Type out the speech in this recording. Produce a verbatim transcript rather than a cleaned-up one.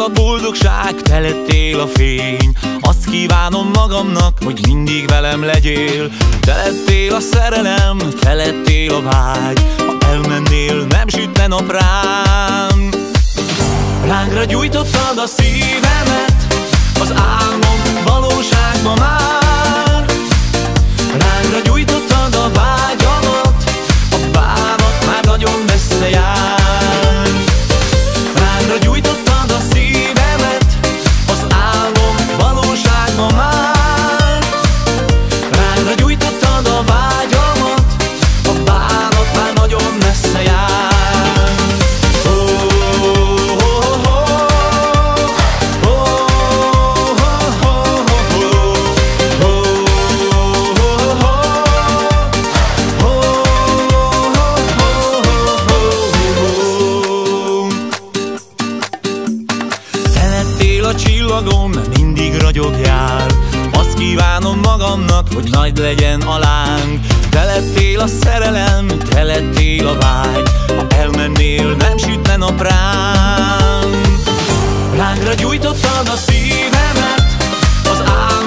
a boldogság, te lettél a fény. Azt kívánom magamnak, hogy mindig velem legyél. Te lettél a szerelem, te lettél a vágy. Ha elmennél, nem sütne nap rám. Lángra gyújtottad a szívemet, az álmom valóságba már. Lángra gyújtottad a vágyamat, a bánat már nagyon messze jár. Lángra gyújtottad a szívemet, az álmom valóságba már. Lángra gyújtottad a vágyamat, a bánat már nagyon messze jár. A csillagom mindig ragyogjál. Azt kívánom magamnak, hogy nagy legyen a láng. Te lettél a szerelem, te lettél a vágy. Ha elmennél, nem sütne nap rám. Lángra gyújtottad a szívemet, az álmom